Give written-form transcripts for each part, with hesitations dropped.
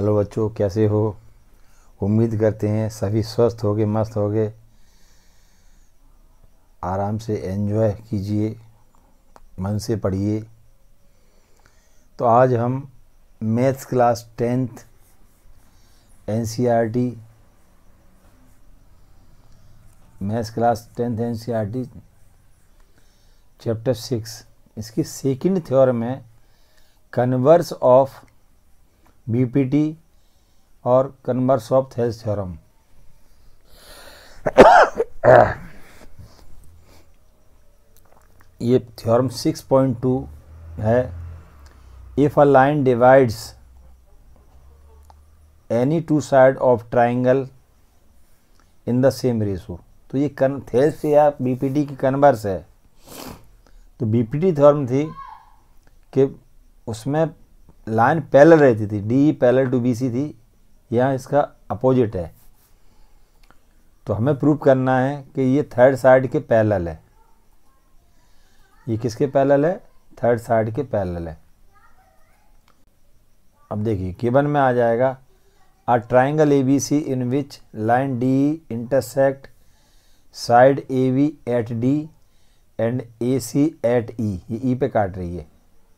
Hello बच्चों, कैसे हो? उम्मीद करते हैं सभी स्वस्थ होगे, मस्त होगे। आराम से एंजॉय कीजिए, मन से पढ़िए। तो आज हम maths class 10th NCERT chapter 6 इसकी सेकंड थ्योरम है, कन्वर्स ऑफ बीपीटी और कन्वर्स ऑफ थेल्स थ्योरम। ये थ्योरम 6.2 है। If a line divides any two side of triangle in the same ratio. तो ये थेल्स या बीपीटी की कन्वर्स है। तो बीपीटी थ्योरम थी कि उसमें लाइन पैरेलल रहती थी, डी पैरेलल टू बीसी थी। यहाँ इसका अपोजिट है। तो हमें प्रूव करना है कि ये थर्ड साइड के पैरेलल है। ये किसके पैरेलल है? थर्ड साइड के पैरेलल है। अब देखिए, गिवन में आ जाएगा a triangle ABC in which line D intersect side AB at D and AC at E. ये ई पे काट रही है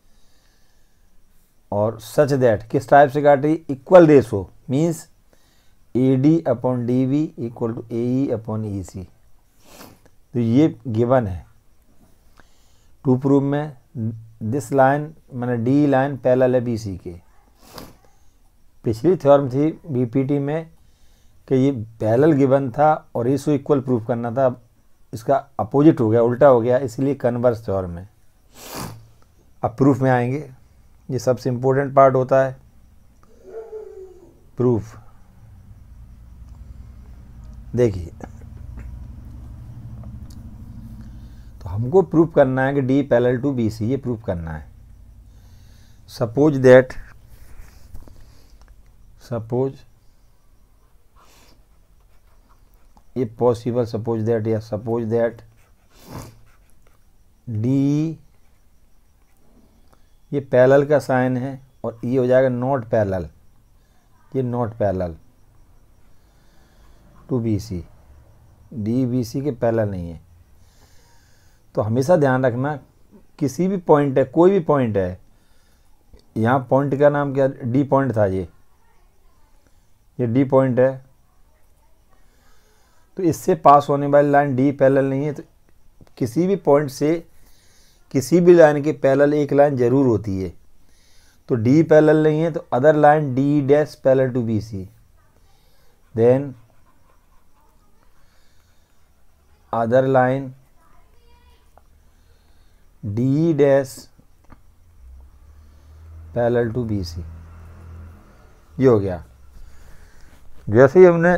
और सच दैट किस टाइप से काट रही है? Equal ratio means A D upon D B equal to A E upon E C. तो ये गिवन है। टू प्रूव में दिस लाइन मैंने डी लाइन पैरेलल है बी सी के। पिछली थ्योरम थी बीपीटी में कि ये पैरेलल गिवन था और रेशो इक्वल प्रूव करना था। अब इसका अपोजिट हो गया, उल्टा हो गया, इसलिए कन्वर्स थ्योरम है। अब प्रूफ में आएंगे। ये सबसे इम्पोर्टेंट पार्ट होता है, प्रूफ। देखिए, तो हमको प्रूफ करना है कि D parallel to B C, ये प्रूफ करना है। सपोज ये पॉसिबल, सपोज दैट डी, ये पैरेलल का साइन है और ये हो जाएगा नॉट पैरेलल। ये not parallel to B C, D B C के पैरेलल नहीं है। तो हमेशा ध्यान रखना, किसी भी पॉइंट है, कोई भी पॉइंट है, यहाँ पॉइंट का नाम क्या? डी पॉइंट था। ये डी पॉइंट है। तो इससे पास होने वाली लाइन डी पैरेलल नहीं है। तो किसी भी पॉइंट से किसी भी लाइन के पैरेलल एक लाइन जरूर होती है। तो डी पैरेलल नहीं है तो other line D dash parallel to B C, then other line D dash parallel to B C. ये हो गया। जैसे ही हमने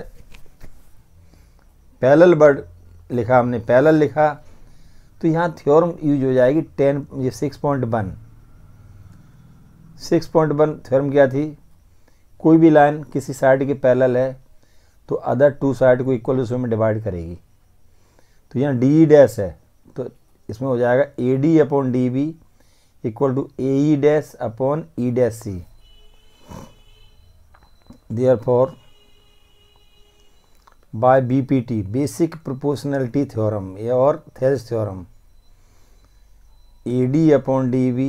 पैरेलल वर्ड लिखा, हमने पैरेलल लिखा, तो यहाँ थ्योरम यूज हो जाएगी 6.1। 6.1 थ्योरम क्या थी? कोई भी लाइन किसी साइड के पैरेलल है तो अदर टू साइड को इक्वल रेशो में डिवाइड करेगी। तो यहाँ डी डैश है तो इसमें हो जाएगा A D upon D B equal to A E dash upon E dash C. Therefore by BPT, basic proportionality theorem और Thales theorem, A D upon D B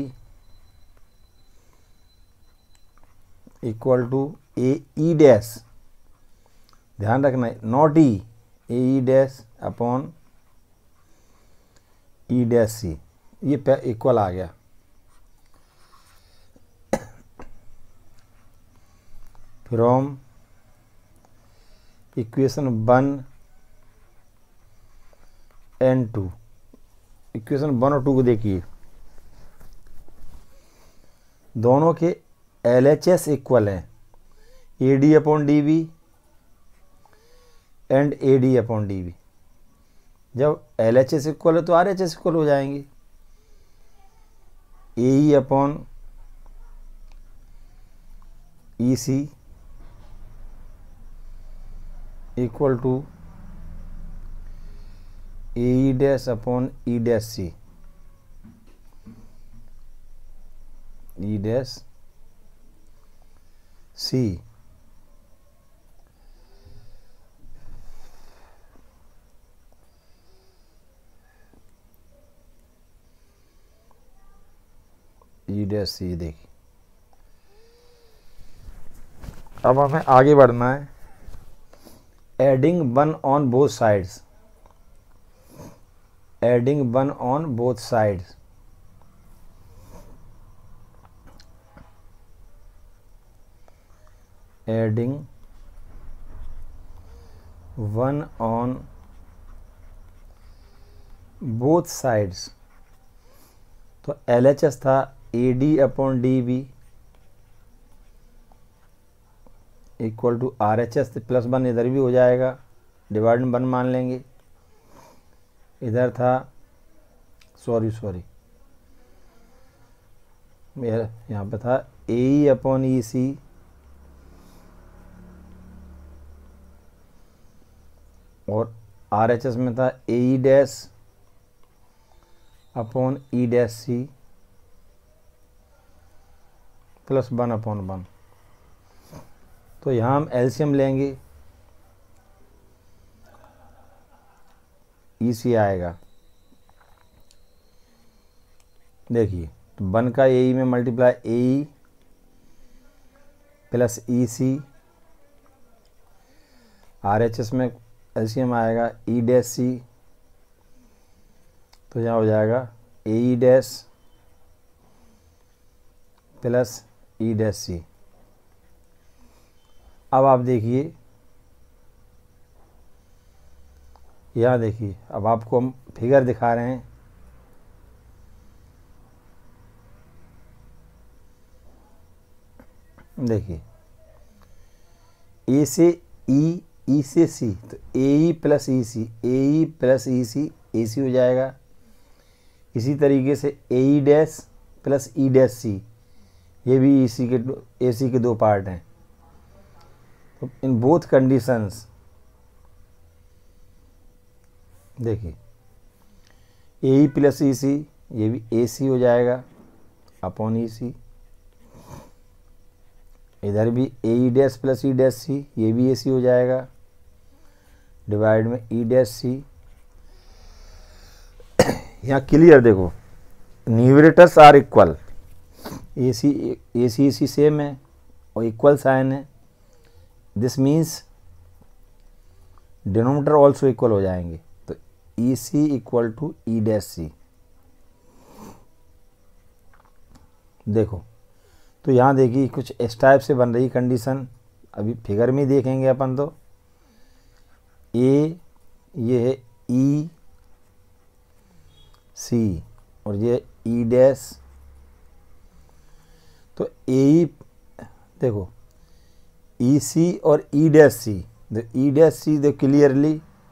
equal to A E dash, ध्यान रखना not E, A E dash upon E dash C. ये equal आ गया। From equation 1 and 2, equation 1 और 2 को देखिए, दोनों के LHS इक्वल हैं, A D upon D B and A D upon D B. जब LHS इक्वल है तो RHS इक्वल हो जाएंगे। A E upon E C equal to A E dash upon E dash C, E dash C E dash C. देखिए अब हमें आगे बढ़ना है। Adding one on both sides, adding one on both sides. Adding one on both sides, तो LHS था AD/DB equal to RHS, plus one इधर भी हो जाएगा, डिवाइड में वन मान लेंगे। इधर था सॉरी मेरा यहाँ पे था AE/EC और RHS में था AE'/E'(C प्लस 1/1। तो यहाँ हम एलसीएम लेंगे, EC आएगा। देखिए तो 1 का AE में multiply AE plus EC, RHS में एलसीएम आएगा E'/C, तो यहाँ हो जाएगा AE' प्लस E'/C। अब आप देखिए, यहाँ देखिए, अब आपको हम फिगर दिखा रहे हैं। देखिए A से E, E से C, तो AE plus EC, AE plus EC, AC हो जाएगा। इसी तरीके से AE' प्लस E'/C, ये भी AC के दो पार्ट हैं। तो इन बोथ कंडीशंस देखिए AE प्लस EC, ये भी AC हो जाएगा अपॉन EC। इधर भी AE' प्लस E'/C, ये भी AC हो जाएगा डिवाइड में E'/C। यहाँ क्लियर देखो, numerators are equal, AC same है और इक्वल साइन है। This means denominator also equal हो जाएंगे। तो EC इक्वल टू E'/C। देखो तो यहाँ देखिए कुछ इस टाइप से बन रही कंडीशन, अभी फिगर में देखेंगे अपन। तो ये है EC और ये E', तो AE देखो EC और E'/C, तो E'/C देखो क्लियरली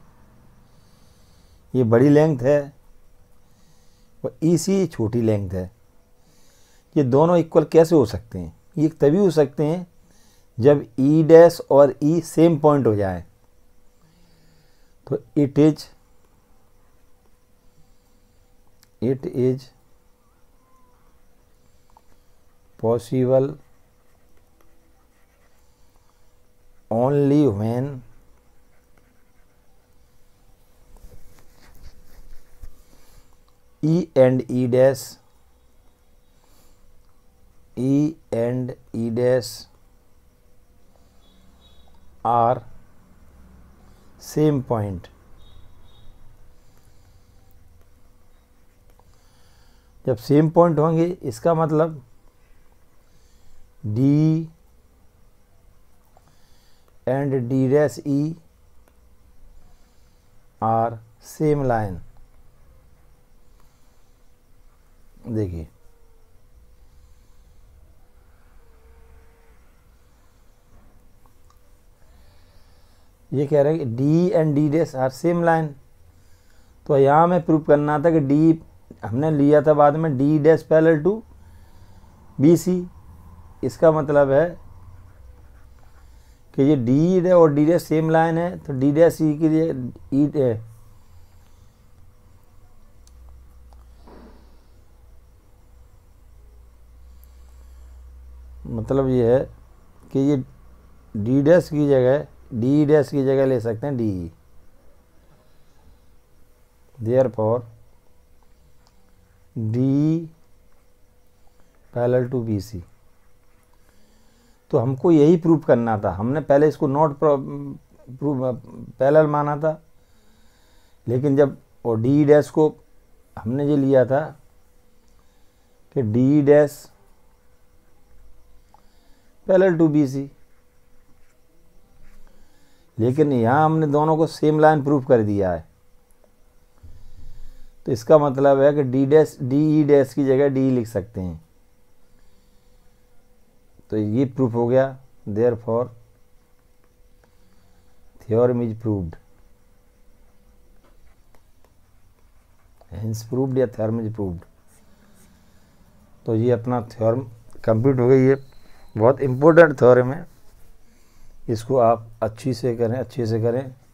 ये बड़ी लेंथ है और EC छोटी लेंथ है। ये दोनों इक्वल कैसे हो सकते हैं? ये तभी हो सकते हैं जब E' और E सेम पॉइंट हो जाए। तो it is possible only when E and E' are same point। जब सेम पॉइंट होंगे इसका मतलब D and D'/E are same line। देखिए ये कह रहे हैं कि D and D' are same line. तो यहाँ हमें प्रूव करना था कि D हमने लिया था बाद में D' पैरेलल टू BC। इसका मतलब है कि ये D और D' सेम लाइन है, तो D'/E के लिए E मतलब ये है कि ये डी डैश की जगह डी डैश की जगह ले सकते हैं D E. Therefore D parallel to B C. तो हमको यही प्रूव करना था, हमने पहले इसको नॉट पैरेलल माना था, लेकिन जब और डी डैश को हमने ये लिया था कि D dash parallel to B C, लेकिन यहाँ हमने दोनों को सेम लाइन प्रूव कर दिया है। तो इसका मतलब है कि डी ई डैश की जगह डी लिख सकते हैं। तो ये प्रूफ हो गया। Therefore theorem is proved, hence proved या थ्योरम इज प्रूव्ड। तो ये अपना थ्योरम कंप्लीट हो गई। ये बहुत इम्पोर्टेंट थ्योरम है, इसको आप अच्छे से करें।